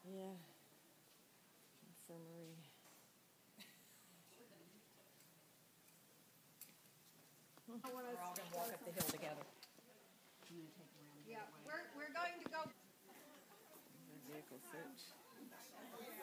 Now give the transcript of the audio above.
Yeah. Infirmary. We're all going to walk up the hill together. Yeah, we're going to go. Vehicle search.